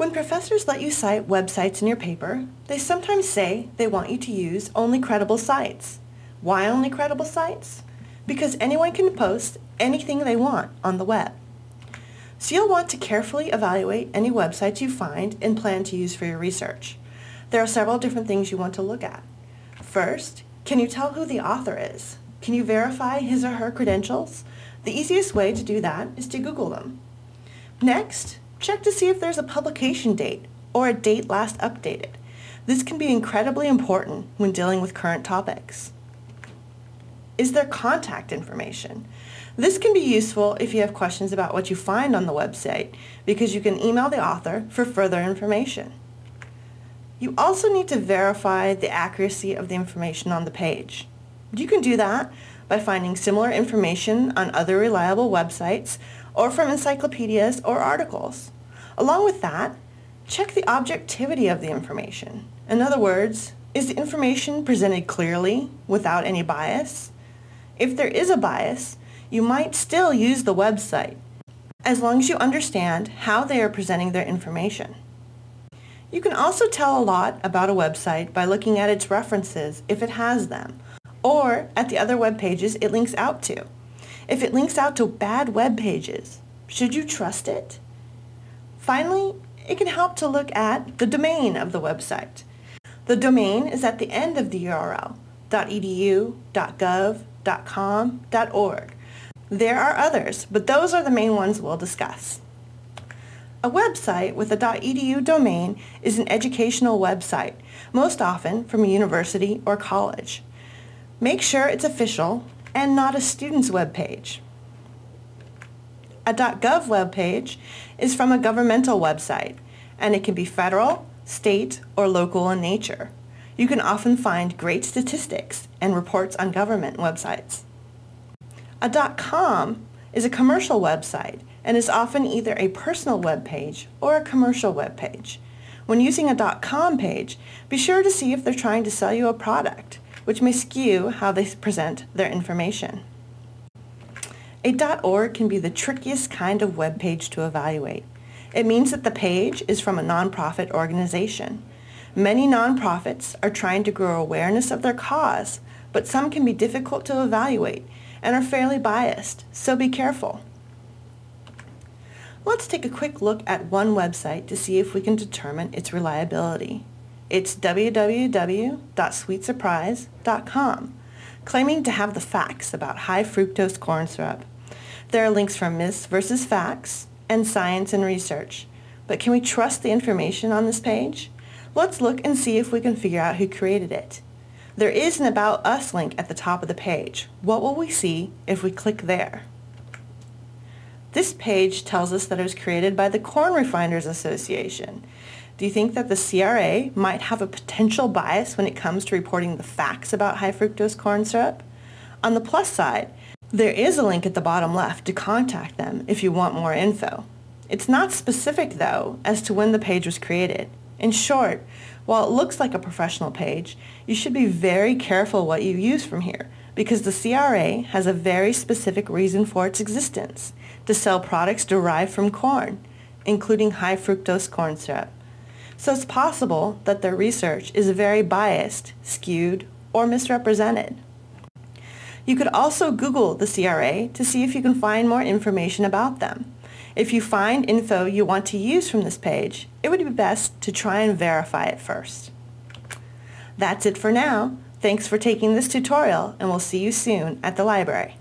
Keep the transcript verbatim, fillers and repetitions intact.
When professors let you cite websites in your paper, they sometimes say they want you to use only credible sites. Why only credible sites? Because anyone can post anything they want on the web. So you'll want to carefully evaluate any websites you find and plan to use for your research. There are several different things you want to look at. First, can you tell who the author is? Can you verify his or her credentials? The easiest way to do that is to Google them. Next, check to see if there's a publication date or a date last updated. This can be incredibly important when dealing with current topics. Is there contact information? This can be useful if you have questions about what you find on the website because you can email the author for further information. You also need to verify the accuracy of the information on the page. You can do that by finding similar information on other reliable websites or from encyclopedias or articles. Along with that, check the objectivity of the information. In other words, is the information presented clearly without any bias? If there is a bias, you might still use the website, as long as you understand how they are presenting their information. You can also tell a lot about a website by looking at its references if it has them, or at the other web pages it links out to. If it links out to bad web pages, should you trust it? Finally, it can help to look at the domain of the website. The domain is at the end of the U R L, .edu, .gov, .com, .org. There are others, but those are the main ones we'll discuss. A website with a .edu domain is an educational website, most often from a university or college. Make sure it's official and not a student's web page. A .gov web page is from a governmental website, and it can be federal, state, or local in nature. You can often find great statistics and reports on government websites. A .com is a commercial website and is often either a personal web page or a commercial web page. When using a .com page, be sure to see if they're trying to sell you a product, which may skew how they present their information. A .org can be the trickiest kind of web page to evaluate. It means that the page is from a nonprofit organization. Many nonprofits are trying to grow awareness of their cause, but some can be difficult to evaluate and are fairly biased, so be careful. Let's take a quick look at one website to see if we can determine its reliability. It's w w w dot sweet surprise dot com, claiming to have the facts about high fructose corn syrup. There are links from myths versus facts and science and research. But can we trust the information on this page? Let's look and see if we can figure out who created it. There is an About Us link at the top of the page. What will we see if we click there? This page tells us that it was created by the Corn Refiners Association. Do you think that the C R A might have a potential bias when it comes to reporting the facts about high fructose corn syrup? On the plus side, there is a link at the bottom left to contact them if you want more info. It's not specific, though, as to when the page was created. In short, while it looks like a professional page, you should be very careful what you use from here, because the C R A has a very specific reason for its existence, to sell products derived from corn, including high fructose corn syrup. So it's possible that their research is very biased, skewed, or misrepresented. You could also Google the C R A to see if you can find more information about them. If you find info you want to use from this page, it would be best to try and verify it first. That's it for now. Thanks for taking this tutorial, and we'll see you soon at the library.